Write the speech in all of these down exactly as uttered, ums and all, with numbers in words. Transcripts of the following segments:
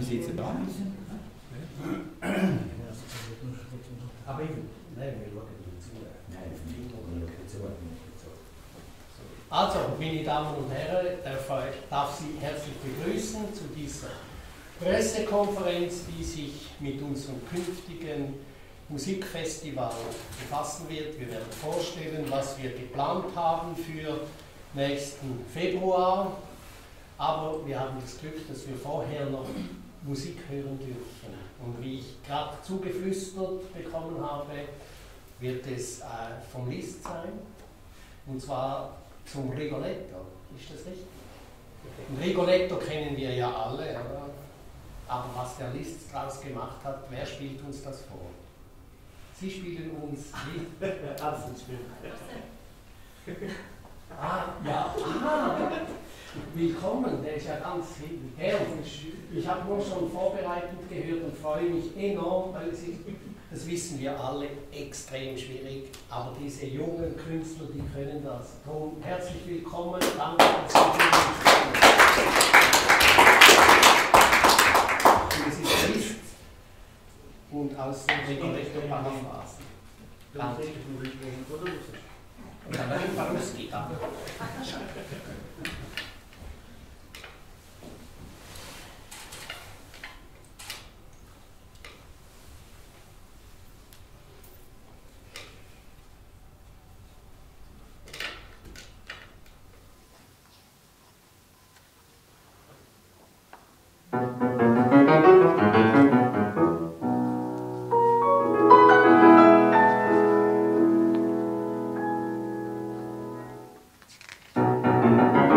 Sie jetzt dran? Aber ich, nein, wir schauen nicht zu. Also, meine Damen und Herren, darf, darf Sie herzlich begrüßen zu dieser Pressekonferenz, die sich mit unserem künftigen Musikfestival befassen wird. Wir werden vorstellen, was wir geplant haben für nächsten Februar. Aber wir haben das Glück, dass wir vorher noch Musik hören dürfen. Und wie ich gerade zugeflüstert bekommen habe, wird es äh, vom Liszt sein. Und zwar zum Rigoletto. Ist das richtig? Und Rigoletto kennen wir ja alle, oder? Aber was der Liszt daraus gemacht hat, wer spielt uns das vor? Sie spielen uns wie? Ah, ja, aha. Willkommen, der ist ja ganz gern. Ich habe nur schon vorbereitend gehört und freue mich enorm, weil es ist, das wissen wir alle, extrem schwierig. Aber diese jungen Künstler, die können das. Darum herzlich willkommen, danke, dass Sie hier sind. Und es ist Liszt und aus dem Rigoletto Paraphrasen. Danke. Ja, nein, Paruski, danke. Thank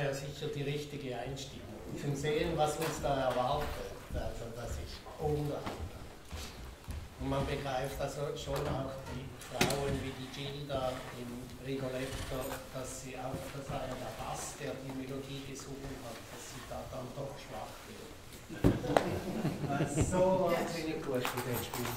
war ja sicher die richtige Einstimmung. Schon sehen, was uns da erwartet, also das ist unglaublich. Und man begreift also schon auch die Frauen wie die Gilda im Rigoletto, dass sie auch, das war ja der Bass, der die Melodie gesungen hat, dass sie da dann doch schwach wird. So wahnsinnig gut wie der spielt.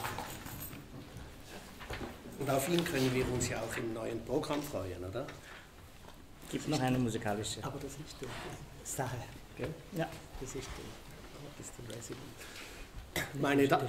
Und auf ihn können wir uns ja auch im neuen Programm freuen, oder? Gibt noch eine musikalische. Aber das ist die Sache, gell? Ja. Das ist die, das ist die Resident. Meine da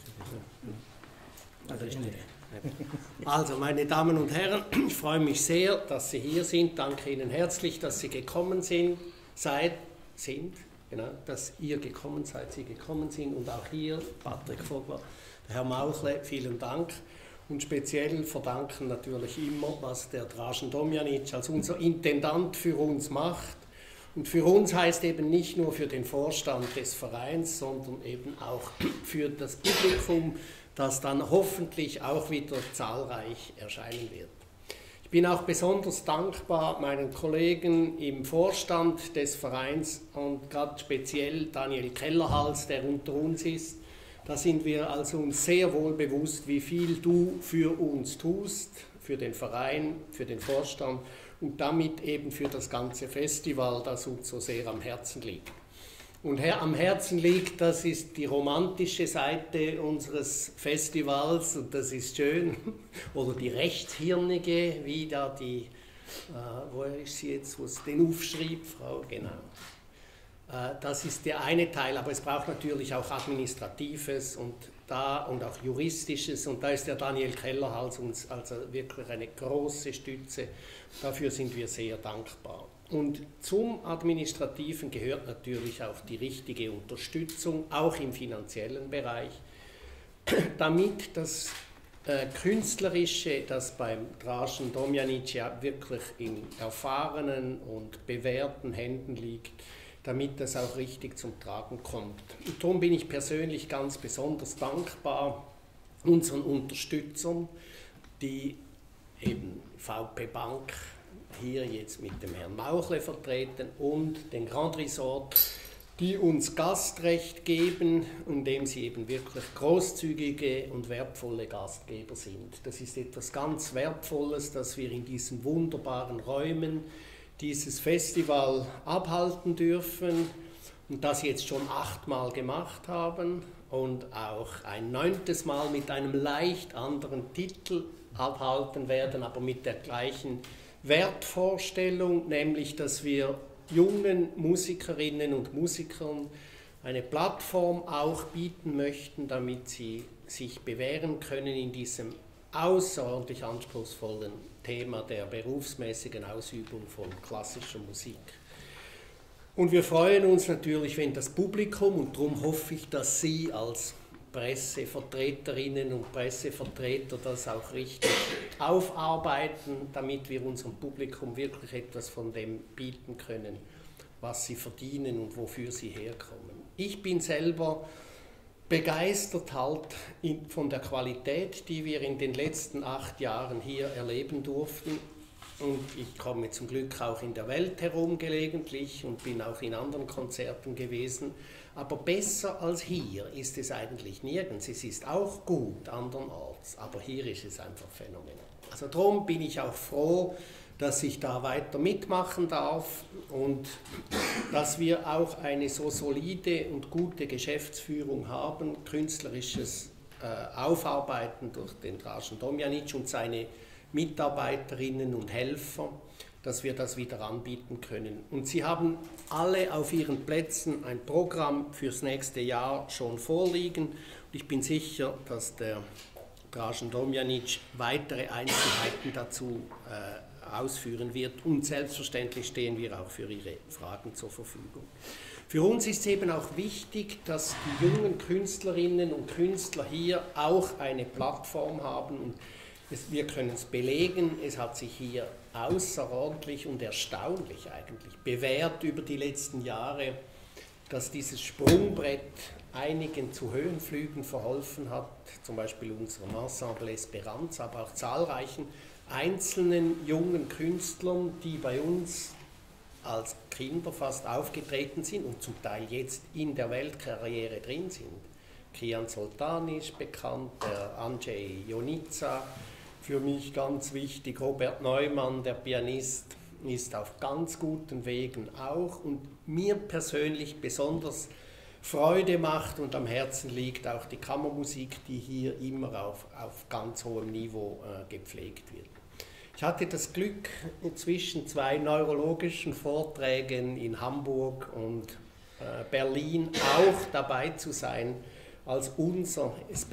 also, meine Damen und Herren, ich freue mich sehr, dass Sie hier sind. Danke Ihnen herzlich, dass Sie gekommen sind, seid, sind, genau, dass ihr gekommen seid, Sie gekommen sind und auch hier, Patrick Vogler, Herr Mauchle, vielen Dank. Und speziell verdanken natürlich immer, was der Dražen Tomjanic als unser Intendant für uns macht. Und für uns heißt eben nicht nur für den Vorstand des Vereins, sondern eben auch für das Publikum, das dann hoffentlich auch wieder zahlreich erscheinen wird. Ich bin auch besonders dankbar meinen Kollegen im Vorstand des Vereins und gerade speziell Daniel Kellerhals, der unter uns ist. Da sind wir also uns sehr wohl bewusst, wie viel du für uns tust, für den Verein, für den Vorstand und damit eben für das ganze Festival, das uns so sehr am Herzen liegt. Und her, am Herzen liegt, das ist die romantische Seite unseres Festivals und das ist schön, oder die rechtshirnige, wie da die, äh, wo ist sie jetzt, wo es den aufschrieb, Frau, genau. Das ist der eine Teil, aber es braucht natürlich auch Administratives und, da, und auch Juristisches und da ist der Daniel Kellerhals uns also wirklich eine große Stütze. Dafür sind wir sehr dankbar. Und zum Administrativen gehört natürlich auch die richtige Unterstützung, auch im finanziellen Bereich, damit das äh, Künstlerische, das beim Dražen Tomjanic ja wirklich in erfahrenen und bewährten Händen liegt, damit das auch richtig zum Tragen kommt. Und darum bin ich persönlich ganz besonders dankbar unseren Unterstützern, die eben V P Bank hier jetzt mit dem Herrn Mauchle vertreten und den Grand Resort, die uns Gastrecht geben, indem sie eben wirklich großzügige und wertvolle Gastgeber sind. Das ist etwas ganz Wertvolles, dass wir in diesen wunderbaren Räumen dieses Festival abhalten dürfen und das jetzt schon achtmal gemacht haben und auch ein neuntes Mal mit einem leicht anderen Titel abhalten werden, aber mit der gleichen Wertvorstellung, nämlich dass wir jungen Musikerinnen und Musikern eine Plattform auch bieten möchten, damit sie sich bewähren können in diesem außerordentlich anspruchsvollen Thema der berufsmäßigen Ausübung von klassischer Musik. Und wir freuen uns natürlich, wenn das Publikum, und darum hoffe ich, dass Sie als Pressevertreterinnen und Pressevertreter das auch richtig aufarbeiten, damit wir unserem Publikum wirklich etwas von dem bieten können, was sie verdienen und wofür sie herkommen. Ich bin selber begeistert halt in, von der Qualität, die wir in den letzten acht Jahren hier erleben durften. Und ich komme zum Glück auch in der Welt herum gelegentlich und bin auch in anderen Konzerten gewesen. Aber besser als hier ist es eigentlich nirgends. Es ist auch gut andernorts, aber hier ist es einfach phänomenal. Also darum bin ich auch froh, dass ich da weiter mitmachen darf und dass wir auch eine so solide und gute Geschäftsführung haben, künstlerisches äh, Aufarbeiten durch den Dražen Tomjanic und seine Mitarbeiterinnen und Helfer, dass wir das wieder anbieten können. Und Sie haben alle auf Ihren Plätzen ein Programm fürs nächste Jahr schon vorliegen. Und ich bin sicher, dass der Dražen Tomjanic weitere Einzelheiten dazu äh, ausführen wird und selbstverständlich stehen wir auch für Ihre Fragen zur Verfügung. Für uns ist es eben auch wichtig, dass die jungen Künstlerinnen und Künstler hier auch eine Plattform haben und es, wir können es belegen, es hat sich hier außerordentlich und erstaunlich eigentlich bewährt über die letzten Jahre, dass dieses Sprungbrett einigen zu Höhenflügen verholfen hat, zum Beispiel unserem Ensemble Esperanza, aber auch zahlreichen einzelnen jungen Künstlern, die bei uns als Kinder fast aufgetreten sind und zum Teil jetzt in der Weltkarriere drin sind. Kian Soltani ist bekannt, der Andrzej Jonica, für mich ganz wichtig, Robert Neumann, der Pianist, ist auf ganz guten Wegen auch und mir persönlich besonders Freude macht und am Herzen liegt auch die Kammermusik, die hier immer auf, auf ganz hohem Niveau äh, gepflegt wird. Ich hatte das Glück, zwischen zwei neurologischen Vorträgen in Hamburg und äh, Berlin auch dabei zu sein, als unser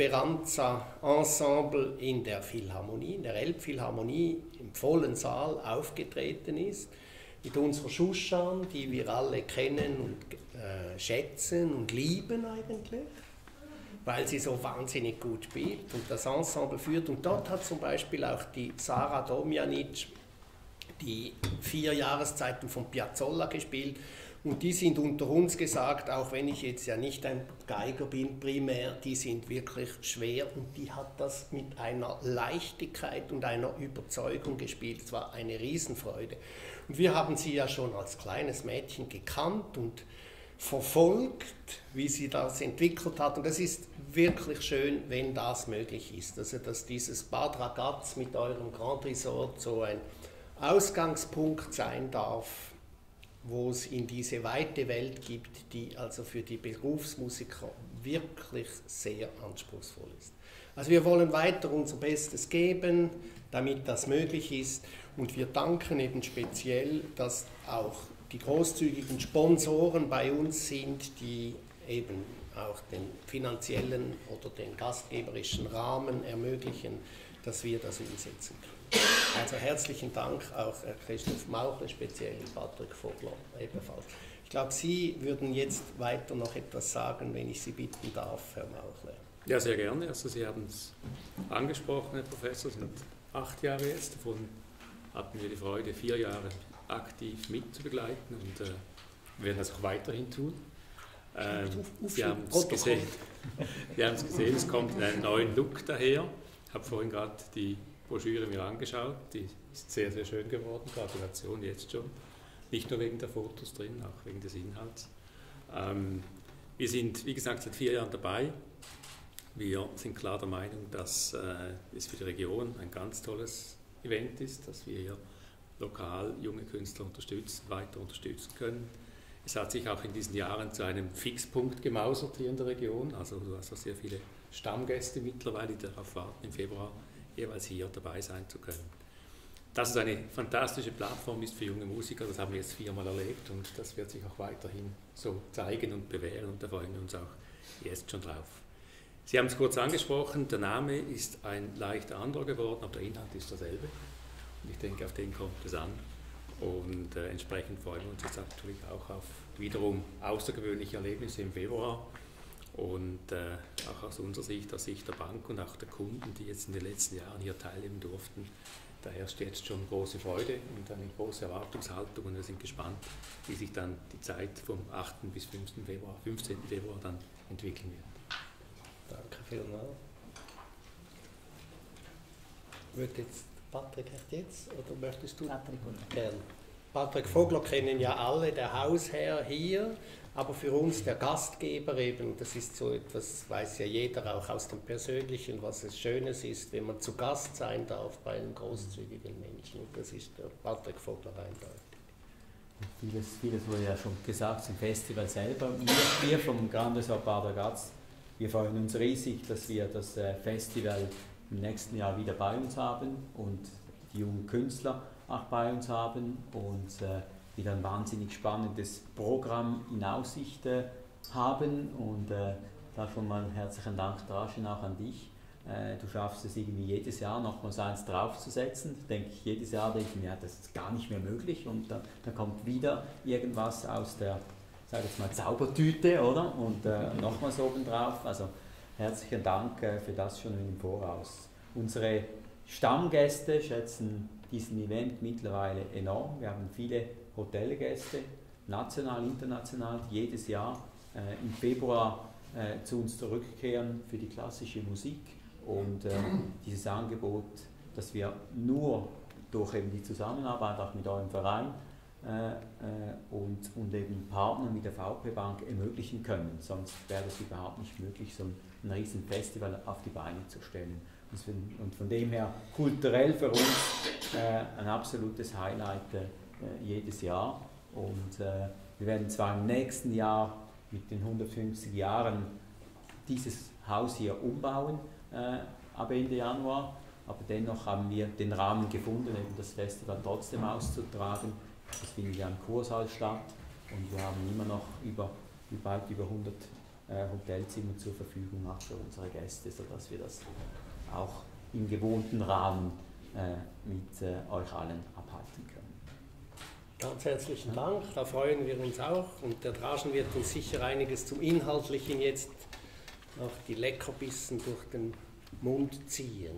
Esperanza-Ensemble in der Philharmonie, in der Elbphilharmonie im vollen Saal aufgetreten ist, mit unserer Shushan, die wir alle kennen und äh, schätzen und lieben eigentlich, weil sie so wahnsinnig gut spielt und das Ensemble führt. Und dort hat zum Beispiel auch die Sara Domjanic die vier Jahreszeiten von Piazzolla gespielt. Und die sind unter uns gesagt, auch wenn ich jetzt ja nicht ein Geiger bin primär, die sind wirklich schwer und die hat das mit einer Leichtigkeit und einer Überzeugung gespielt. Es war eine Riesenfreude. Und wir haben sie ja schon als kleines Mädchen gekannt und verfolgt, wie sie das entwickelt hat. Und es ist wirklich schön, wenn das möglich ist. Also dass dieses Bad Ragaz mit eurem Grand Resort so ein Ausgangspunkt sein darf, wo es in diese weite Welt gibt, die also für die Berufsmusiker wirklich sehr anspruchsvoll ist. Also wir wollen weiter unser Bestes geben, damit das möglich ist und wir danken eben speziell, dass auch die großzügigen Sponsoren bei uns sind, die eben auch den finanziellen oder den gastgeberischen Rahmen ermöglichen, dass wir das umsetzen können. Also herzlichen Dank auch Herr Christoph Mauchle, speziell Patrick Vogler ebenfalls. Ich glaube, Sie würden jetzt weiter noch etwas sagen, wenn ich Sie bitten darf, Herr Mauchle. Ja, sehr gerne. Also Sie haben es angesprochen, Herr Professor, es sind acht Jahre jetzt. Davon hatten wir die Freude, vier Jahre aktiv mitzubegleiten und äh, werden das auch weiterhin tun. Ähm, Sie haben es gesehen. Sie haben es gesehen, es kommt in einen neuen Look daher. Ich habe vorhin gerade die Broschüre mir angeschaut, die ist sehr, sehr schön geworden, Gratulation jetzt schon. Nicht nur wegen der Fotos drin, auch wegen des Inhalts. Ähm, wir sind, wie gesagt, seit vier Jahren dabei. Wir sind klar der Meinung, dass äh, es für die Region ein ganz tolles Event ist, dass wir hier lokal junge Künstler unterstützen, weiter unterstützen können. Es hat sich auch in diesen Jahren zu einem Fixpunkt gemausert hier in der Region. Also du hast auch sehr viele Stammgäste mittlerweile, die darauf warten, im Februar jeweils hier dabei sein zu können. Dass es eine fantastische Plattform ist für junge Musiker, das haben wir jetzt viermal erlebt und das wird sich auch weiterhin so zeigen und bewähren und da freuen wir uns auch jetzt schon drauf. Sie haben es kurz angesprochen, der Name ist ein leicht anderer geworden, aber der Inhalt ist derselbe und ich denke, auf den kommt es an und äh, entsprechend freuen wir uns jetzt natürlich auch auf wiederum außergewöhnliche Erlebnisse im Februar. Und äh, auch aus unserer Sicht, aus Sicht der Bank und auch der Kunden, die jetzt in den letzten Jahren hier teilnehmen durften, da herrscht jetzt schon große Freude und eine große Erwartungshaltung und wir sind gespannt, wie sich dann die Zeit vom achten bis fünfzehnten Februar, fünfzehnten Februar dann entwickeln wird. Danke vielmals. Wird jetzt Patrick echt jetzt oder möchtest du? Patrick Gern. Patrick Vogler kennen ja alle, der Hausherr hier. Aber für uns der Gastgeber eben, das ist so etwas, weiß ja jeder auch aus dem Persönlichen, was es Schönes ist, wenn man zu Gast sein darf bei einem großzügigen Menschen. Und das ist der Patrick Vogler eindeutig. Vieles, vieles wurde ja schon gesagt zum Festival selber. Wir, wir vom Grand Resort Bad Ragaz, wir freuen uns riesig, dass wir das Festival im nächsten Jahr wieder bei uns haben und die jungen Künstler auch bei uns haben und äh, wieder ein wahnsinnig spannendes Programm in Aussicht äh, haben und äh, da schon mal herzlichen Dank, Draschen, auch an dich. Äh, du schaffst es irgendwie jedes Jahr nochmals eins draufzusetzen. Denke ich, jedes Jahr denke ich mir, ja, das ist gar nicht mehr möglich und dann, dann kommt wieder irgendwas aus der, sag jetzt mal, Zaubertüte, oder? Und äh, nochmals obendrauf. Also herzlichen Dank äh, für das schon im Voraus. Unsere Stammgäste schätzen diesen Event mittlerweile enorm. Wir haben viele Hotelgäste, national, international, die jedes Jahr äh, im Februar äh, zu uns zurückkehren für die klassische Musik. Und äh, dieses Angebot, das wir nur durch eben die Zusammenarbeit auch mit eurem Verein äh, äh, und, und eben Partner mit der VP-Bank ermöglichen können. Sonst wäre es überhaupt nicht möglich, so ein, ein riesen Festival auf die Beine zu stellen. Und von, und von dem her kulturell für uns äh, ein absolutes Highlight äh, jedes Jahr. Und äh, wir werden zwar im nächsten Jahr mit den hundertfünfzig Jahren dieses Haus hier umbauen, äh, ab Ende Januar, aber dennoch haben wir den Rahmen gefunden, eben das Festival trotzdem auszutragen. Das findet ja im Kursaal statt und wir haben immer noch über, bald über hundert äh, Hotelzimmer zur Verfügung auch für unsere Gäste, sodass wir das auch im gewohnten Rahmen äh, mit äh, euch allen abhalten können. Ganz herzlichen Dank, da freuen wir uns auch und der Dražen wird uns sicher einiges zum Inhaltlichen jetzt noch die Leckerbissen durch den Mund ziehen.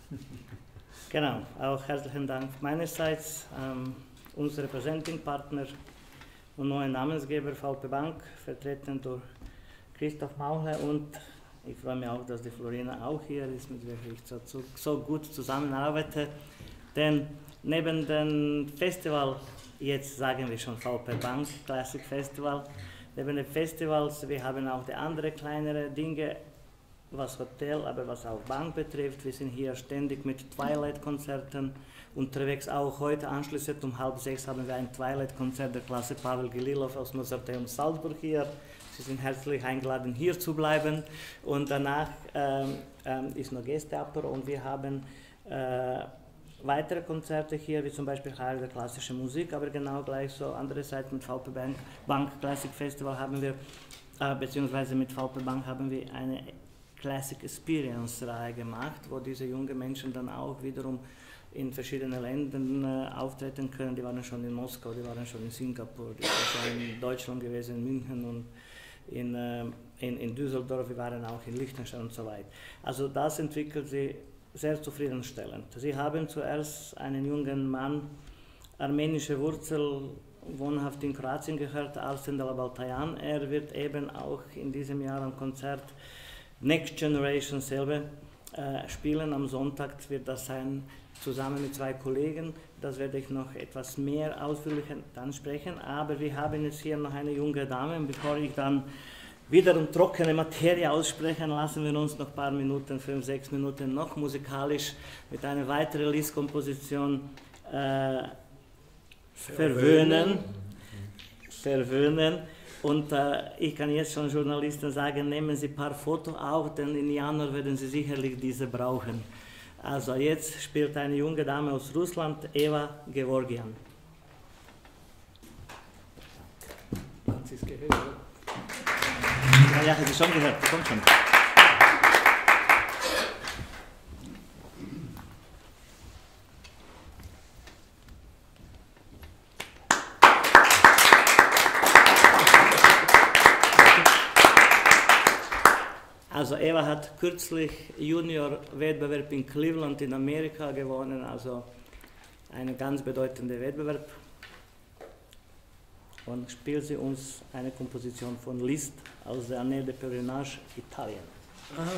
Genau, auch herzlichen Dank meinerseits. Ähm, unsere Presenting-Partner und neue Namensgeber VP Bank, vertreten durch Christoph Mauhle, und ich freue mich auch, dass die Florina auch hier ist, mit der ich so, so gut zusammenarbeite. Denn neben dem Festival, jetzt sagen wir schon VP Bank Classic Festival, neben den Festivals, wir haben auch die andere kleinere Dinge, was Hotel, aber was auch Bank betrifft. Wir sind hier ständig mit Twilight-Konzerten unterwegs. Auch heute anschließend um halb sechs haben wir ein Twilight-Konzert der Klasse Pavel Gililov aus Mozarteum Salzburg hier. Sie sind herzlich eingeladen, hier zu bleiben. Und danach ähm, ähm, ist noch Gästeapero und wir haben äh, weitere Konzerte hier, wie zum Beispiel Heilige Klassische Musik, aber genau gleich so andere Seite mit VP Bank, Bank Classic Festival haben wir, äh, beziehungsweise mit VP Bank haben wir eine Classic Experience Reihe gemacht, wo diese jungen Menschen dann auch wiederum in verschiedenen Ländern äh, auftreten können. Die waren schon in Moskau, die waren schon in Singapur, die waren schon in Deutschland gewesen, in München und in, äh, in, in Düsseldorf, wir waren auch in Liechtenstein und so weiter. Also das entwickelt sie sehr zufriedenstellend. Sie haben zuerst einen jungen Mann, armenische Wurzel, wohnhaft in Kroatien gehört, Arsen Dalabaltayan. Er wird eben auch in diesem Jahr am Konzert Next Generation selber äh, spielen. Am Sonntag wird das sein, zusammen mit zwei Kollegen. Das werde ich noch etwas mehr ausführlicher dann sprechen. Aber wir haben jetzt hier noch eine junge Dame. Und bevor ich dann wiederum trockene Materie aussprechen, lassen wir uns noch ein paar Minuten, fünf, sechs Minuten noch musikalisch mit einer weiteren Lisztkomposition äh, verwöhnen. verwöhnen. Und äh, ich kann jetzt schon Journalisten sagen, nehmen Sie ein paar Fotos auf, denn im Januar werden Sie sicherlich diese brauchen. Also jetzt spielt eine junge Dame aus Russland, Eva Gevorgian. Hat sie es gehört? Ja, ja, habe ich schon gehört, kommt schon. Also Eva hat kürzlich Junior-Wettbewerb in Cleveland in Amerika gewonnen, also ein ganz bedeutender Wettbewerb. Und spielt sie uns eine Komposition von Liszt aus der Année de Pèlerinage, Italien. Aha.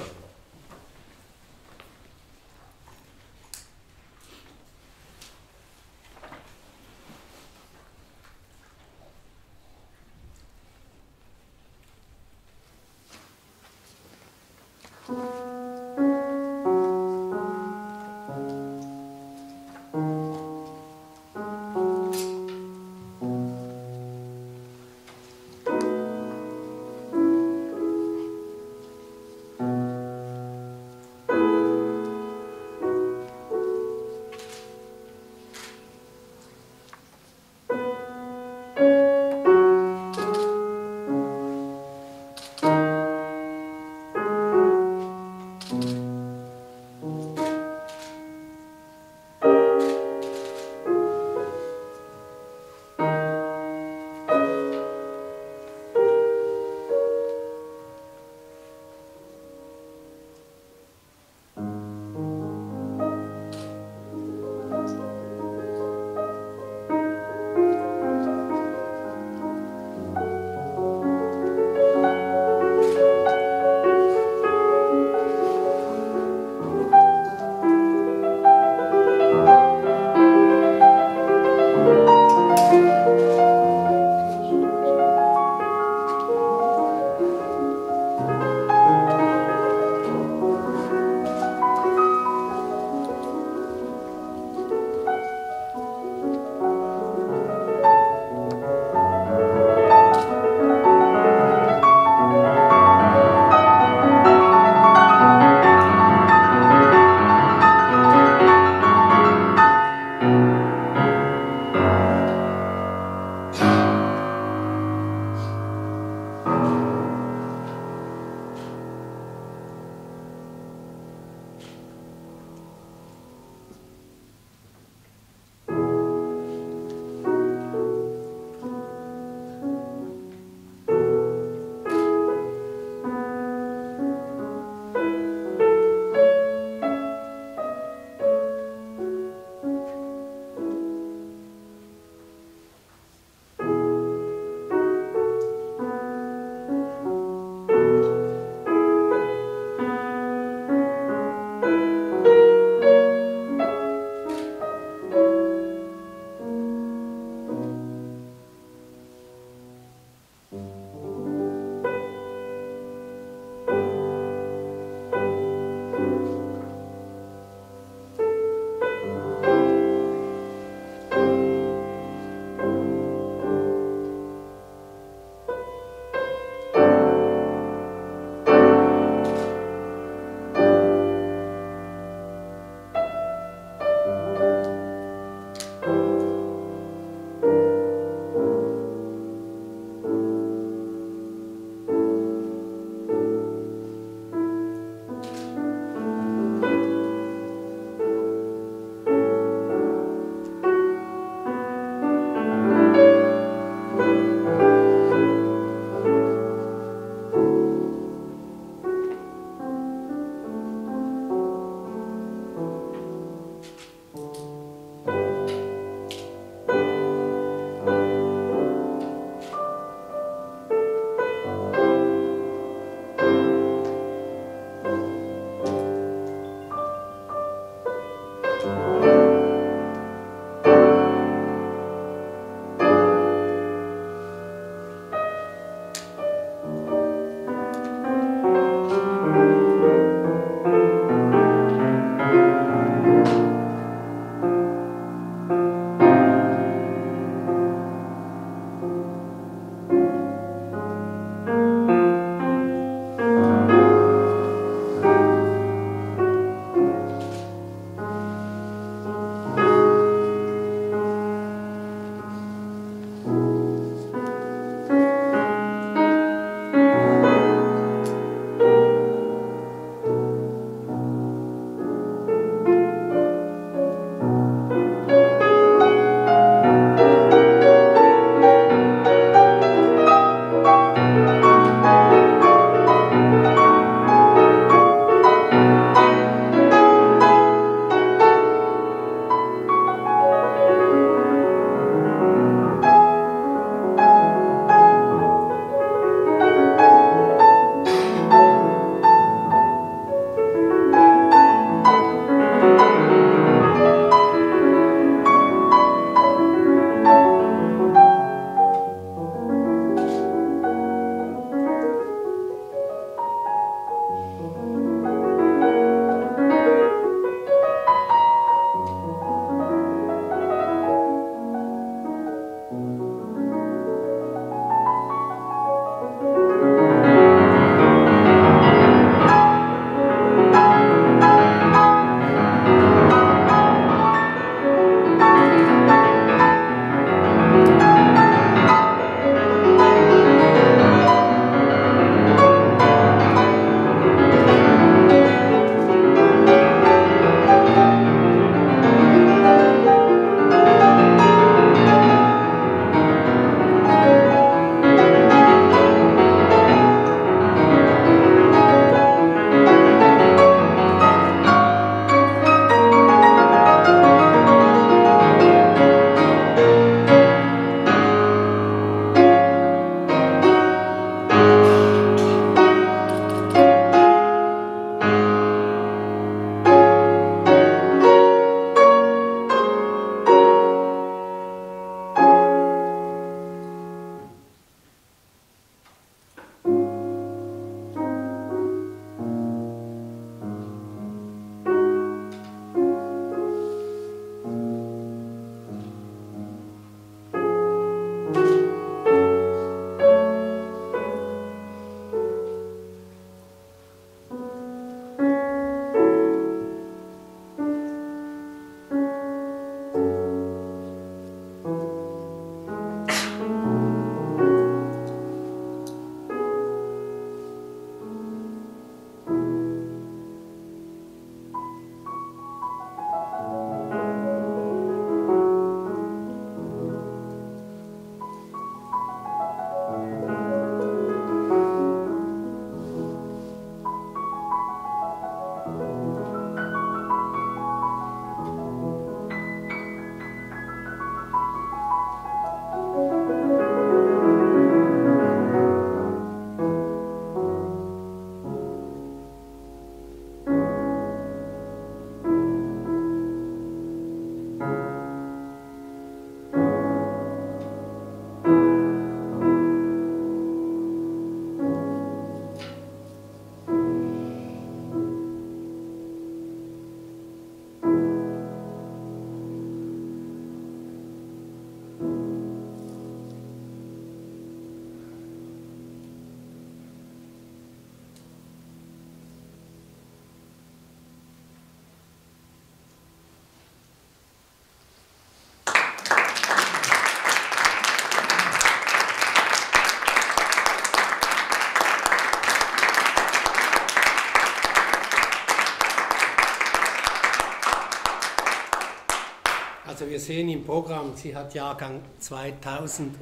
Also wir sehen im Programm, sie hat Jahrgang zweitausendvier.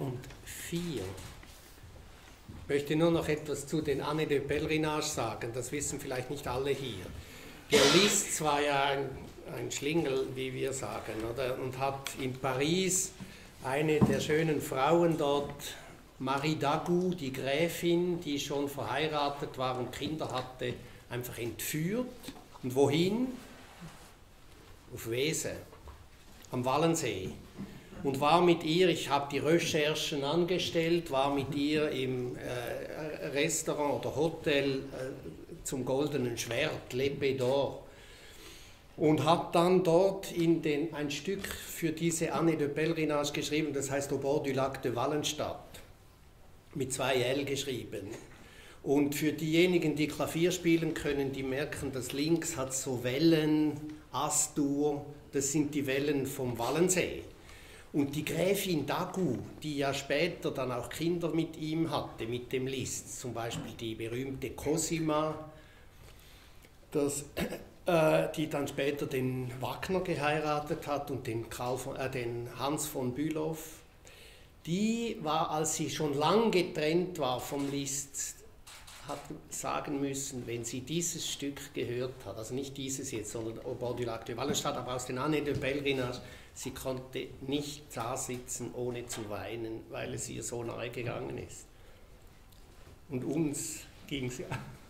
Ich möchte nur noch etwas zu den Années de Pèlerinage sagen, das wissen vielleicht nicht alle hier. Der Liszt war ja ein, ein Schlingel, wie wir sagen, oder? Und hat in Paris eine der schönen Frauen dort, Marie Dagout, die Gräfin, die schon verheiratet war und Kinder hatte, einfach entführt. Und wohin? Auf Wese, am Wallensee. Und war mit ihr, ich habe die Recherchen angestellt, war mit ihr im äh, Restaurant oder Hotel äh, zum Goldenen Schwert, L'Épée d'Or. Und hat dann dort in den, ein Stück für diese Années de Pèlerinage geschrieben, das heißt Au bord du lac de Wallenstadt, mit zwei L geschrieben. Und für diejenigen, die Klavier spielen können, die merken, dass links hat so Wellen, As-Dur, das sind die Wellen vom Wallensee. Und die Gräfin Dagout, die ja später dann auch Kinder mit ihm hatte, mit dem Liszt, zum Beispiel die berühmte Cosima, das, äh, die dann später den Wagner geheiratet hat und den, Karl von, äh, den Hans von Bülow, die war, als sie schon lang getrennt war vom Liszt, hat sagen müssen, wenn sie dieses Stück gehört hat, also nicht dieses jetzt, sondern Au bord du lac de Wallenstadt, aber aus den Années de Pèlerinage, sie konnte nicht da sitzen, ohne zu weinen, weil es ihr so nahe gegangen ist. Und uns ging es ja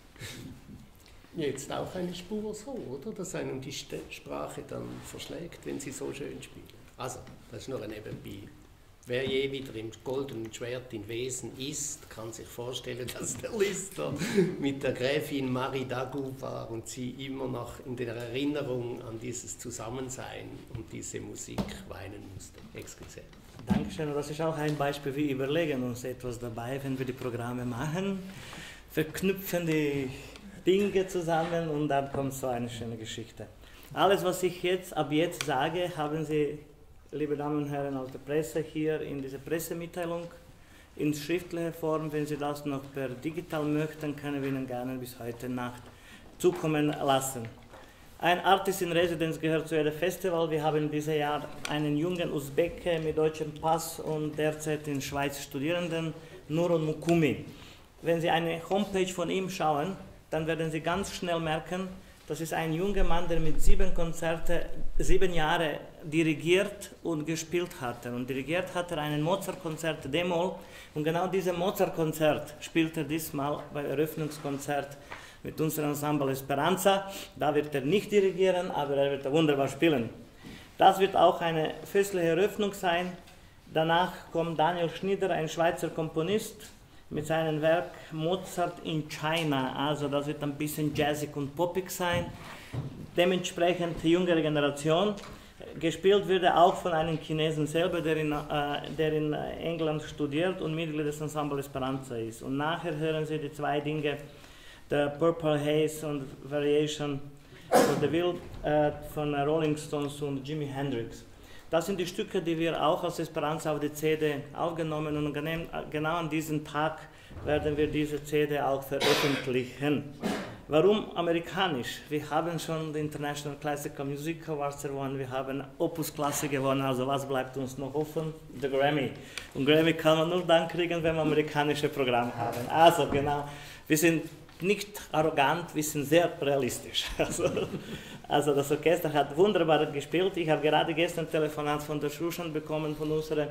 jetzt auch eine Spur so, oder? Dass einem die Sprache dann verschlägt, wenn sie so schön spielen. Also, das ist nur ein Nebenbei. Wer je wieder im Goldenen Schwert in Wesen ist, kann sich vorstellen, dass der Lister mit der Gräfin Marie Dagout war und sie immer noch in der Erinnerung an dieses Zusammensein und diese Musik weinen musste. Excuse. Dankeschön. Das ist auch ein Beispiel, wir überlegen uns etwas dabei, wenn wir die Programme machen, verknüpfen die Dinge zusammen und dann kommt so eine schöne Geschichte. Alles, was ich jetzt ab jetzt sage, haben Sie, liebe Damen und Herren aus der Presse, hier in dieser Pressemitteilung in schriftlicher Form. Wenn Sie das noch per digital möchten, können wir Ihnen gerne bis heute Nacht zukommen lassen. Ein Artist in Residence gehört zu jedem Festival. Wir haben dieses Jahr einen jungen Usbeke mit deutschem Pass und derzeit in Schweiz Studierenden, Nuron Mukumi. Wenn Sie eine Homepage von ihm schauen, dann werden Sie ganz schnell merken, das ist ein junger Mann, der mit sieben Konzerten, sieben Jahre dirigiert und gespielt hatte. Und dirigiert hat er einen Mozart-Konzert D-Moll. Und genau dieses Mozart-Konzert spielt er diesmal beim Eröffnungskonzert mit unserem Ensemble Esperanza. Da wird er nicht dirigieren, aber er wird wunderbar spielen. Das wird auch eine festliche Eröffnung sein. Danach kommt Daniel Schnieder, ein Schweizer Komponist, mit seinem Werk Mozart in China, also das wird ein bisschen jazzig und poppig sein, dementsprechend die jüngere Generation. Gespielt würde auch von einem Chinesen selber, der in, äh, der in England studiert und Mitglied des Ensemble Esperanza ist. Und nachher hören Sie die zwei Dinge, The Purple Haze und Variation for the Will äh, von Rolling Stones und Jimi Hendrix. Das sind die Stücke, die wir auch als Esperanza auf die C D aufgenommen haben und genau an diesem Tag werden wir diese C D auch veröffentlichen. Warum amerikanisch? Wir haben schon die International Classical Music Awards gewonnen, wir haben Opus Klasse gewonnen, also was bleibt uns noch offen? Der Grammy. Und Grammy kann man nur dann kriegen, wenn wir amerikanische Programme haben. Also genau, wir sind nicht arrogant, wir sind sehr realistisch. Also, also das Orchester hat wunderbar gespielt. Ich habe gerade gestern ein Telefonat von der Schruschen bekommen, von unserer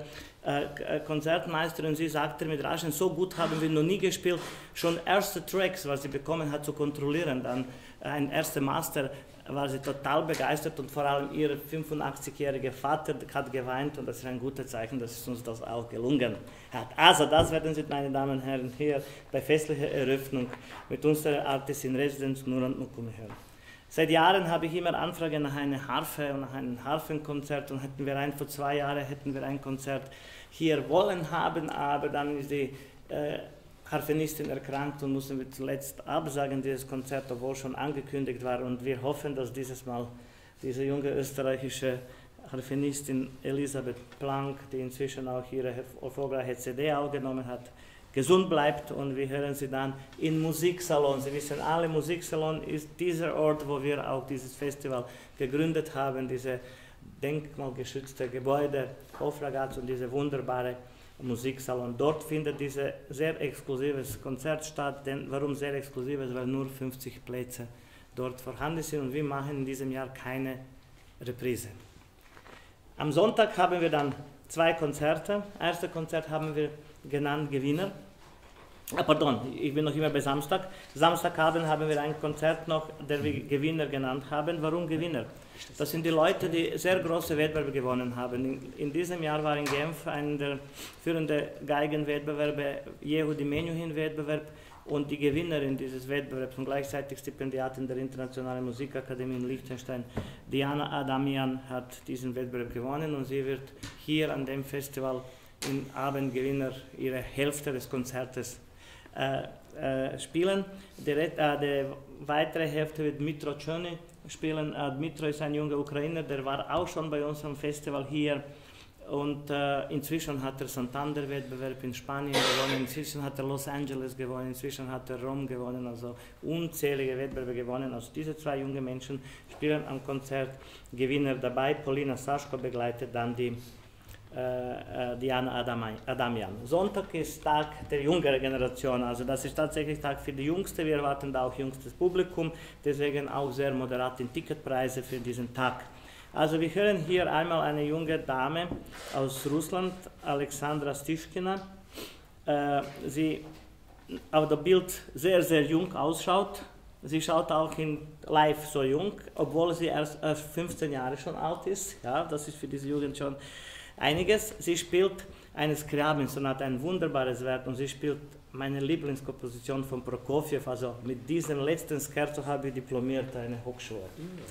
äh, Konzertmeisterin. Sie sagte mit Raschen, so gut haben wir noch nie gespielt. Schon erste Tracks, was sie bekommen hat, zu kontrollieren. Dann ein erster Master war sie total begeistert und vor allem ihr fünfundachtzig-jähriger Vater hat geweint und das ist ein gutes Zeichen, dass es uns das auch gelungen hat. Also das werden Sie, meine Damen und Herren, hier bei festlicher Eröffnung mit unserer Artist in Residence Nuron Mukumi hören. Seit Jahren habe ich immer Anfragen nach einer Harfe und nach einem Harfenkonzert und hätten wir ein, vor zwei Jahren hätten wir ein Konzert hier wollen haben, aber dann ist die äh, Harfenistin erkrankt und mussten wir zuletzt absagen, dieses Konzert, obwohl schon angekündigt war. Und wir hoffen, dass dieses Mal diese junge österreichische Harfenistin Elisabeth Planck, die inzwischen auch ihre erfolgreiche C D aufgenommen hat, gesund bleibt, und wir hören Sie dann im Musiksalon. Sie wissen alle, Musiksalon ist dieser Ort, wo wir auch dieses Festival gegründet haben, diese denkmalgeschützte Gebäude, Hofragaz, und diese wunderbare Musiksalon. Dort findet dieses sehr exklusives Konzert statt. Denn warum sehr exklusives? Weil nur fünfzig Plätze dort vorhanden sind, und wir machen in diesem Jahr keine Reprise. Am Sonntag haben wir dann zwei Konzerte. Erste Konzert haben wir genannt Gewinner. Ah, pardon, ich bin noch immer bei Samstag. Samstagabend haben wir ein Konzert noch, der wir Gewinner genannt haben. Warum Gewinner? Das sind die Leute, die sehr große Wettbewerbe gewonnen haben. In, in diesem Jahr war in Genf einer der führenden Geigenwettbewerbe, Yehudi Menuhin-Wettbewerb, und die Gewinnerin dieses Wettbewerbs und gleichzeitig Stipendiatin der Internationalen Musikakademie in Liechtenstein, Diana Adamian, hat diesen Wettbewerb gewonnen, und sie wird hier an dem Festival im Abendgewinner ihre Hälfte des Konzertes äh, äh, spielen. Die, äh, die weitere Hälfte wird Dmitro Tschöny spielen. Äh, Dmitro ist ein junger Ukrainer, der war auch schon bei uns am Festival hier, und äh, inzwischen hat er Santander-Wettbewerb in Spanien gewonnen, inzwischen hat er Los Angeles gewonnen, inzwischen hat er Rom gewonnen, also unzählige Wettbewerbe gewonnen. Also diese zwei jungen Menschen spielen am Konzert Gewinner dabei. Polina Saschko begleitet dann die äh, äh, Diana Adamian. Sonntag ist Tag der jüngeren Generation, also das ist tatsächlich Tag für die Jüngste. Wir erwarten da auch jüngstes Publikum, deswegen auch sehr moderate Ticketpreise für diesen Tag. Also wir hören hier einmal eine junge Dame aus Russland, Alexandra Stischkina. Äh, sie auf dem Bild sehr, sehr jung ausschaut. Sie schaut auch in live so jung, obwohl sie erst, erst fünfzehn Jahre schon alt ist. Ja, das ist für diese Jugend schon einiges. Sie spielt eine Scriabin-Sonate, ein wunderbares Werk, und sie spielt meine Lieblingskomposition von Prokofjew. Also mit diesem letzten Scherzo habe ich diplomiert, eine Hochschule.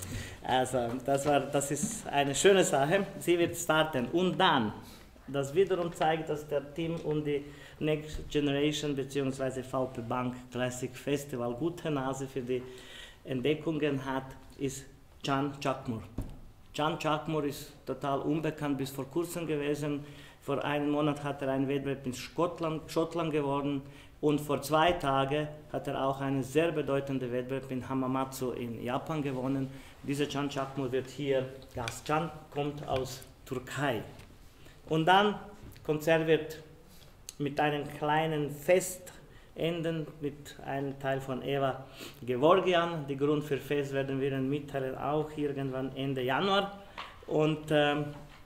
Also das, war, das ist eine schöne Sache. Sie wird starten, und dann, das wiederum zeigt, dass der Team und die Next Generation bzw. V P Bank Classic Festival gute Nase für die Entdeckungen hat, ist Can Chakmur. Can Chakmur ist total unbekannt bis vor kurzem gewesen. Vor einem Monat hat er einen Wettbewerb in Schottland, Schottland gewonnen, und vor zwei Tagen hat er auch einen sehr bedeutenden Wettbewerb in Hamamatsu in Japan gewonnen. Dieser Can Chakmur wird hier Gast. Can kommt aus Türkei. Und dann, Konzert wird mit einem kleinen Fest enden, mit einem Teil von Eva Gevorgian. Die Grund für Fest werden wir Ihnen mitteilen, auch irgendwann Ende Januar. Und ähm,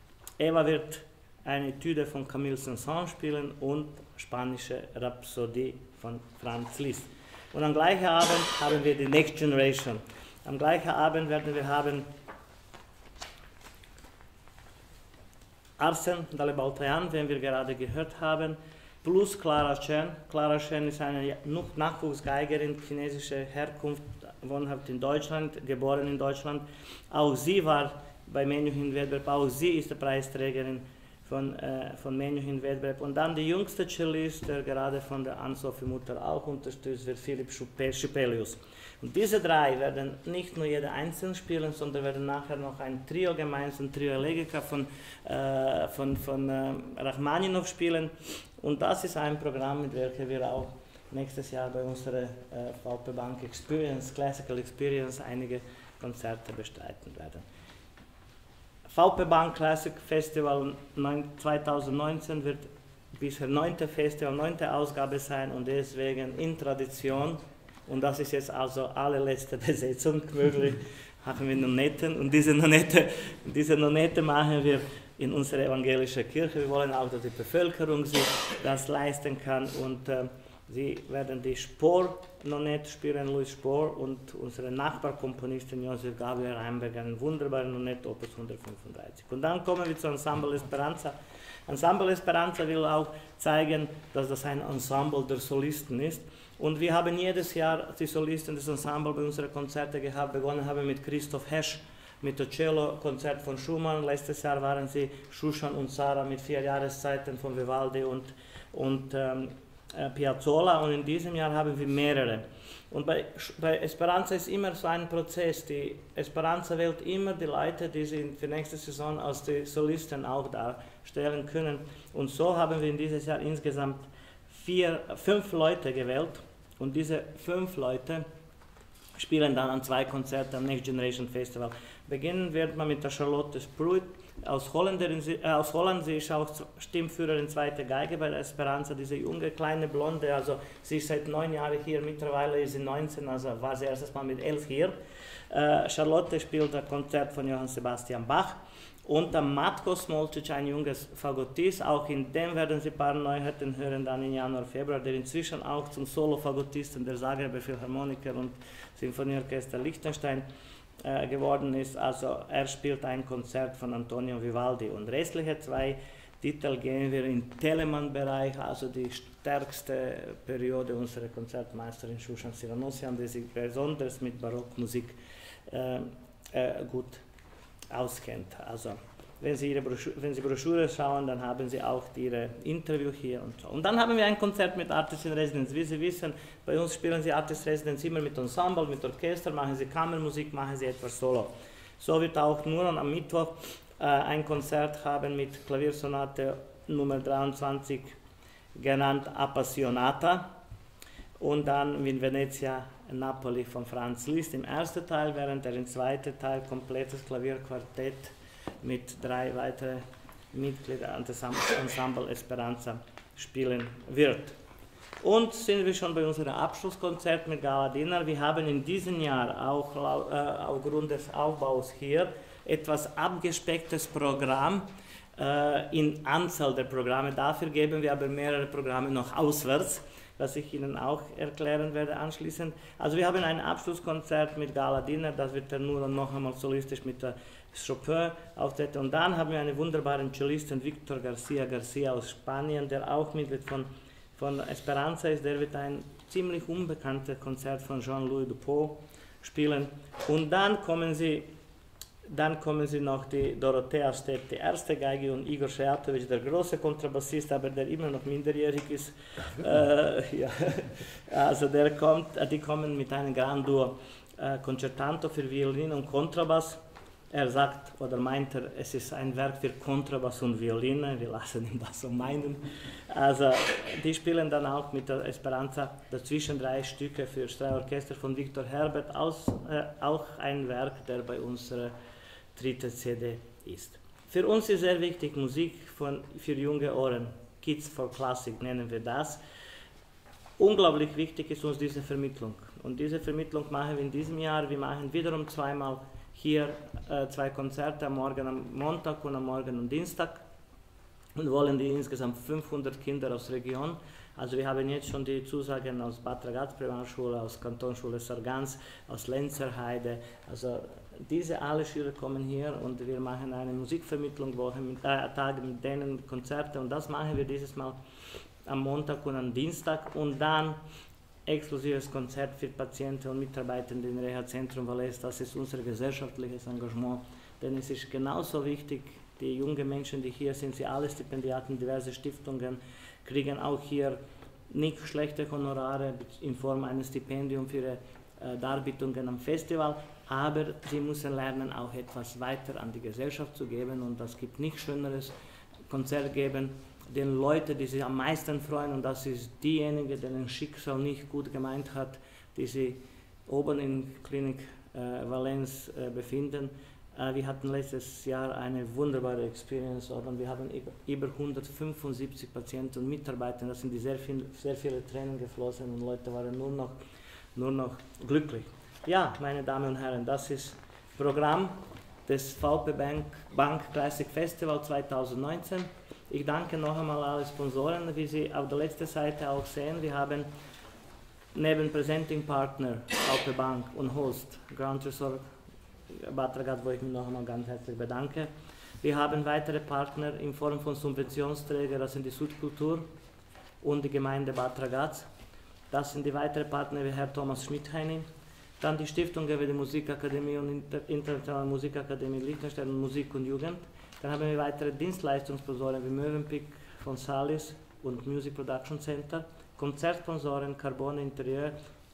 Eva wird eine Etüde von Camille Saint-Saëns spielen und spanische Rhapsodie von Franz Liszt. Und am gleichen Abend haben wir die Next Generation. Am gleichen Abend werden wir haben Arsen Dalibautrayan, den wir gerade gehört haben, plus Clara Chen. Clara Chen ist eine Nachwuchsgeigerin chinesischer Herkunft, wohnhaft in Deutschland, geboren in Deutschland. Auch sie war bei Menuhin-Wettbewerb, auch sie ist die Preisträgerin von, äh, von Menuhin-Wettbewerb. Und dann die jüngste Cellist, der gerade von der Ann-Sophie-Mutter auch unterstützt wird, Philipp Schupelius. Und diese drei werden nicht nur jeder einzeln spielen, sondern werden nachher noch ein Trio gemeinsam, Trio Elegica von, äh, von, von äh, Rachmaninow spielen. Und das ist ein Programm, mit welchem wir auch nächstes Jahr bei unserer äh, V P Bank Experience, Classical Experience, einige Konzerte bestreiten werden. V P Bank Classic Festival zweitausendneunzehn wird bisher neunte Festival, neunte Ausgabe sein, und deswegen in Tradition, und das ist jetzt also allerletzte Besetzung möglich, haben wir Nonetten, und diese Nonette, diese Nonette machen wir in unserer evangelischen Kirche. Wir wollen auch, dass die Bevölkerung sich das leisten kann, und äh, sie werden die Spohr-Nonette spielen, Louis Spohr, und unsere Nachbarkomponistin Josef Gabriel Reinberg, einen wunderbaren Nonette, Opus hundertfünfunddreißig. Und dann kommen wir zu Ensemble Esperanza. Ensemble Esperanza will auch zeigen, dass das ein Ensemble der Solisten ist. Und wir haben jedes Jahr die Solisten des Ensembles bei unseren Konzerten gehabt. Begonnen haben mit Christoph Hesch, mit dem Cello-Konzert von Schumann. Letztes Jahr waren sie Shushan und Sarah mit vier Jahreszeiten von Vivaldi und, und ähm, Piazzolla. Und in diesem Jahr haben wir mehrere. Und bei, bei Esperanza ist immer so ein Prozess. Die Esperanza wählt immer die Leute, die sie für nächste Saison als die Solisten auch darstellen können. Und so haben wir in dieses Jahr insgesamt vier, fünf Leute gewählt und diese fünf Leute spielen dann an zwei Konzerten am Next Generation Festival. Beginnen wird man mit der Charlotte Spruit aus, äh, aus Holland. Sie ist auch Stimmführerin zweite Geige bei der Esperanza, diese junge, kleine Blonde. Also sie ist seit neun Jahren hier, mittlerweile ist sie neunzehn, also war sie erstes Mal mit elf hier. Äh, Charlotte spielt ein Konzert von Johann Sebastian Bach. Und der Matko Smolcic, ein junges Fagottist, auch in dem werden Sie ein paar Neuheiten hören, dann im Januar, Februar, der inzwischen auch zum Solo-Fagottisten der Zagreber Philharmoniker und Sinfonieorchester Liechtenstein äh, geworden ist. Also er spielt ein Konzert von Antonio Vivaldi. Und restliche zwei Titel gehen wir im Telemann-Bereich, also die stärkste Periode unserer Konzertmeisterin Shushan Siranossian, die sich besonders mit Barockmusik äh, äh, gut auskennt. Also wenn Sie ihre Broschüre, wenn Sie Broschüre schauen, dann haben Sie auch Ihre Interview hier und so. Und dann haben wir ein Konzert mit Artist in Residence. Wie Sie wissen, bei uns spielen Sie Artist in Residence immer mit Ensemble, mit Orchester, machen Sie Kammermusik, machen Sie etwas Solo. So wird auch nur am Mittwoch äh, ein Konzert haben mit Klaviersonate Nummer dreiundzwanzig, genannt Appassionata. Und dann in Venezia, Napoli von Franz Liszt im ersten Teil, während er im zweiten Teil komplettes Klavierquartett mit drei weiteren Mitgliedern des Ensemble Esperanza spielen wird. Und sind wir schon bei unserem Abschlusskonzert mit Gala Dinner. Wir haben in diesem Jahr auch äh, aufgrund des Aufbaus hier etwas abgespecktes Programm äh, in Anzahl der Programme. Dafür geben wir aber mehrere Programme noch auswärts, was ich Ihnen auch erklären werde anschließend. Also wir haben ein Abschlusskonzert mit Gala Dinner, das wird dann nur noch einmal solistisch mit der Chopin auftreten. Und dann haben wir einen wunderbaren Cellisten, Victor Garcia Garcia aus Spanien, der auch Mitglied von, von Esperanza ist. Der wird ein ziemlich unbekanntes Konzert von Jean-Louis Dupont spielen. Und dann kommen Sie Dann kommen sie noch die Dorothea Stepp, die erste Geige, und Igor Šejatović, der große Kontrabassist, aber der immer noch minderjährig ist. äh, ja. Also der kommt, die kommen mit einem Grand Duo äh, Concertanto für Violin und Kontrabass. Er sagt oder meint er, es ist ein Werk für Kontrabass und Violine, wir lassen ihn das so meinen. Also die spielen dann auch mit der Esperanza dazwischen drei Stücke für Streichorchester von Victor Herbert, aus, äh, auch ein Werk, der bei unserer dritte C D ist. Für uns ist sehr wichtig Musik von, für junge Ohren, Kids for Classic nennen wir das. Unglaublich wichtig ist uns diese Vermittlung. Und diese Vermittlung machen wir in diesem Jahr. Wir machen wiederum zweimal hier äh, zwei Konzerte, am Morgen am Montag und am Morgen am Dienstag. Und wollen die insgesamt fünfhundert Kinder aus der Region. Also wir haben jetzt schon die Zusagen aus Bad Ragaz Primarschule, aus Kantonsschule Sargans, aus Lenzerheide. Also diese alle Schüler kommen hier und wir machen eine Musikvermittlung, Woche mit, äh, Tage mit denen, Konzerte, und das machen wir dieses Mal am Montag und am Dienstag, und dann exklusives Konzert für Patienten und Mitarbeitende im Reha-Zentrum Valais. Das ist unser gesellschaftliches Engagement, denn es ist genauso wichtig, die jungen Menschen, die hier sind, sie alle Stipendiaten, diverse Stiftungen, kriegen auch hier nicht schlechte Honorare in Form eines Stipendiums für ihre äh, Darbietungen am Festival, aber sie müssen lernen, auch etwas weiter an die Gesellschaft zu geben, und das gibt nichts Schöneres, Konzert geben, den Leuten, die sich am meisten freuen, und das ist diejenigen, deren Schicksal nicht gut gemeint hat, die sich oben in Klinik äh, Valens äh, befinden. Äh, wir hatten letztes Jahr eine wunderbare Experience, und wir haben über hundertfünfundsiebzig Patienten und Mitarbeiter, da sind die sehr, viel, sehr viele Tränen geflossen, und Leute waren nur noch, nur noch glücklich. Ja, meine Damen und Herren, das ist Programm des V P Bank, Bank Classic Festival zweitausendneunzehn. Ich danke noch einmal alle Sponsoren, wie Sie auf der letzten Seite auch sehen. Wir haben neben Presenting Partner V P Bank und Host Grand Resort Bad Ragaz, wo ich mich noch einmal ganz herzlich bedanke. Wir haben weitere Partner in Form von Subventionsträgern, das sind die Südkultur und die Gemeinde Bad Ragaz. Das sind die weiteren Partner wie Herr Thomas Schmidheini. Dann die Stiftungen wie die Musikakademie und Inter Internationale Musikakademie Liechtenstein und Musik und Jugend. Dann haben wir weitere Dienstleistungssponsoren wie Mövenpick von Salis und Music Production Center, Konzertsponsoren Carbone Interieur,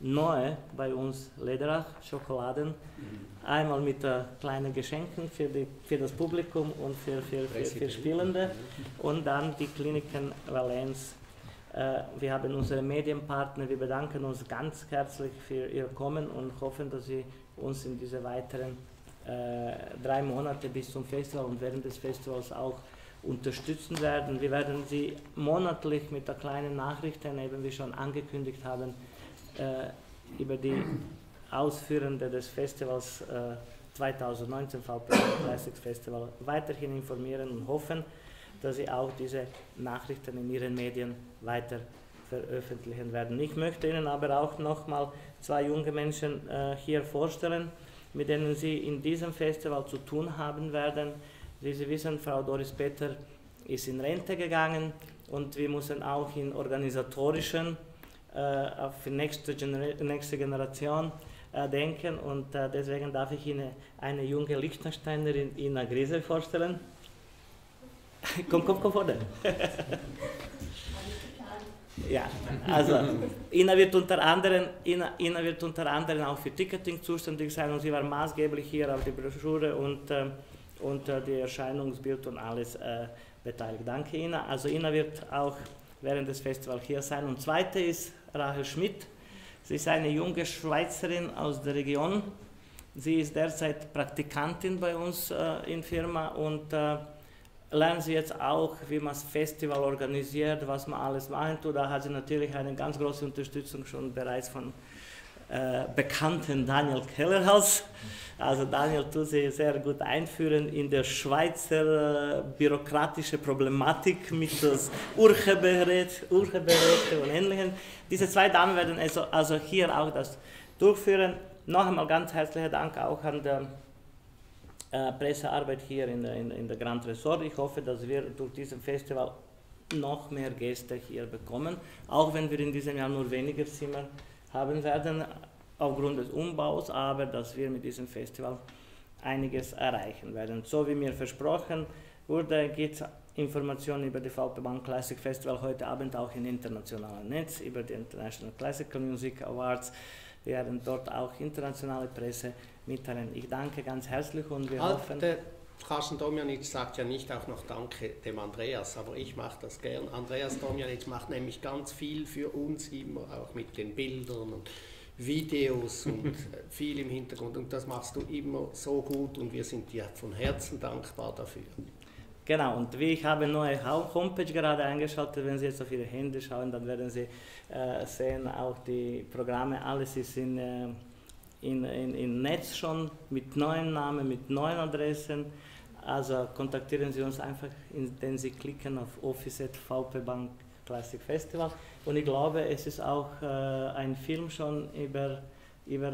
Noe bei uns Lederach, Schokoladen, einmal mit äh, kleinen Geschenken für, die, für das Publikum und für, für, für, für Spielende, und dann die Kliniken Valens, Äh, wir haben unsere Medienpartner, wir bedanken uns ganz herzlich für ihr Kommen und hoffen, dass sie uns in diese weiteren äh, drei Monate bis zum Festival und während des Festivals auch unterstützen werden. Wir werden sie monatlich mit der kleinen Nachrichten, eben wie schon angekündigt haben, äh, über die Ausführende des Festivals äh, zweitausendneunzehn V P Classics Festival weiterhin informieren und hoffen, dass sie auch diese Nachrichten in ihren Medien weiter veröffentlichen werden. Ich möchte Ihnen aber auch nochmal zwei junge Menschen äh, hier vorstellen, mit denen Sie in diesem Festival zu tun haben werden. Wie Sie wissen, Frau Doris Peter ist in Rente gegangen und wir müssen auch in organisatorischen, äh, auf die nächste, Gener nächste Generation äh, denken und äh, deswegen darf ich Ihnen eine junge Liechtensteinerin, Ina Griesel, vorstellen. komm, komm, komm vorne. Ja, also Ina wird, unter anderem, Ina, Ina wird unter anderem auch für Ticketing zuständig sein und sie war maßgeblich hier auf die Broschüre und, äh, und äh, die Erscheinungsbild und alles äh, beteiligt. Danke Ina. Also Ina wird auch während des Festivals hier sein. Und zweite ist Rahel Schmidt. Sie ist eine junge Schweizerin aus der Region. Sie ist derzeit Praktikantin bei uns äh, in der Firma und äh, lernen Sie jetzt auch, wie man das Festival organisiert, was man alles machen tut. Da hat sie natürlich eine ganz große Unterstützung schon bereits von äh, bekannten Daniel Kellerhaus. Also Daniel tut sie sehr gut einführen in der Schweizer äh, bürokratische Problematik mit das Urheberrecht, Urheberrechte und Ähnlichem. Diese zwei Damen werden also, also hier auch das durchführen. Noch einmal ganz herzlichen Dank auch an der Äh, Pressearbeit hier in der, in, in der Grand Resort. Ich hoffe, dass wir durch diesen Festival noch mehr Gäste hier bekommen, auch wenn wir in diesem Jahr nur weniger Zimmer haben werden, aufgrund des Umbaus, aber dass wir mit diesem Festival einiges erreichen werden. So wie mir versprochen wurde, gibt es Informationen über die V P Bank Classic Festival heute Abend auch im internationalen Netz, über die International Classical Music Awards. Wir werden dort auch internationale Presse mitteilen. Ich danke ganz herzlich und wir halt, hoffen... Der Dražen Tomjanic sagt ja nicht auch noch Danke dem Andreas, aber ich mache das gern. Andreas Tomjanic macht nämlich ganz viel für uns immer, auch mit den Bildern und Videos und viel im Hintergrund. Und das machst du immer so gut und wir sind dir von Herzen dankbar dafür. Genau, und wie ich habe eine neue Homepage gerade eingeschaltet, wenn Sie jetzt auf Ihre Hände schauen, dann werden Sie äh, sehen, auch die Programme, alles ist in, äh, in, in, in Netz schon, mit neuen Namen, mit neuen Adressen. Also kontaktieren Sie uns einfach, indem Sie klicken auf Office at V P Bank Classic Festival. Und ich glaube, es ist auch äh, ein Film schon über... über,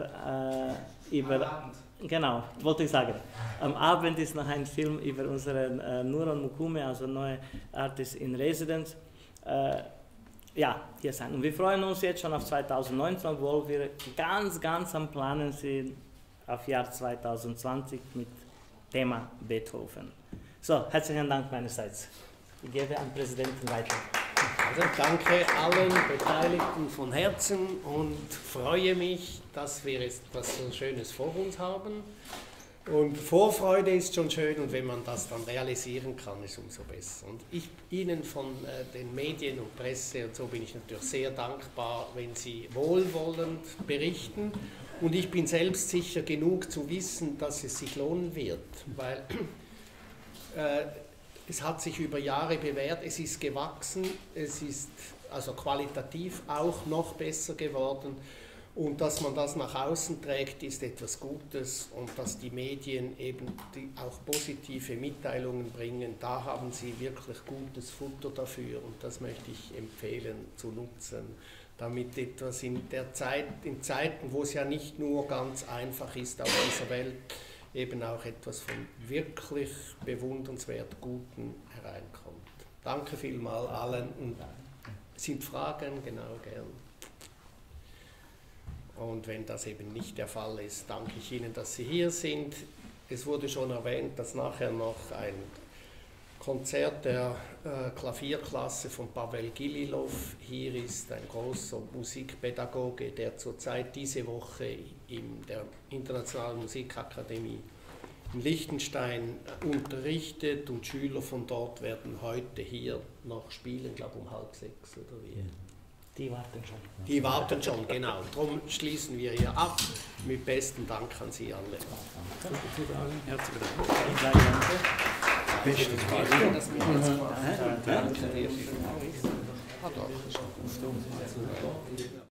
äh, über Genau, wollte ich sagen. Am Abend ist noch ein Film über unseren äh, Nuran Mukume, also neue Artist in Residence. Äh, ja, hier sein. Und wir freuen uns jetzt schon auf zweitausendneunzehn, obwohl wir ganz, ganz am Planen sind auf Jahr zweitausendzwanzig mit Thema Beethoven. So, herzlichen Dank meinerseits. Ich gebe an den Präsidenten weiter. Also danke allen Beteiligten von Herzen und freue mich, dass wir etwas so Schönes vor uns haben. Und Vorfreude ist schon schön und wenn man das dann realisieren kann, ist umso besser. Und ich Ihnen von äh, den Medien und Presse und so bin ich natürlich sehr dankbar, wenn Sie wohlwollend berichten. Und ich bin selbstsicher genug zu wissen, dass es sich lohnen wird, weil äh, es hat sich über Jahre bewährt, es ist gewachsen, es ist also qualitativ auch noch besser geworden und dass man das nach außen trägt, ist etwas Gutes und dass die Medien eben die auch positive Mitteilungen bringen, da haben sie wirklich gutes Futter dafür und das möchte ich empfehlen zu nutzen, damit etwas in der Zeit, in Zeiten, wo es ja nicht nur ganz einfach ist auf dieser Welt, eben auch etwas von wirklich bewundernswert Guten hereinkommt. Danke vielmals allen und sind Fragen, genau, gern. Und wenn das eben nicht der Fall ist, danke ich Ihnen, dass Sie hier sind. Es wurde schon erwähnt, dass nachher noch ein Konzert der äh, Klavierklasse von Pavel Gililov hier ist, ein großer Musikpädagoge, der zurzeit diese Woche in der Internationalen Musikakademie in Liechtenstein unterrichtet und Schüler von dort werden heute hier noch spielen, glaube um halb sechs oder wie. Ja. Die warten schon. Die warten schon, genau. Darum schließen wir hier ab. Mit besten Dank an Sie alle. Herzlichen Dank. Besten Dank. Danke. Danke.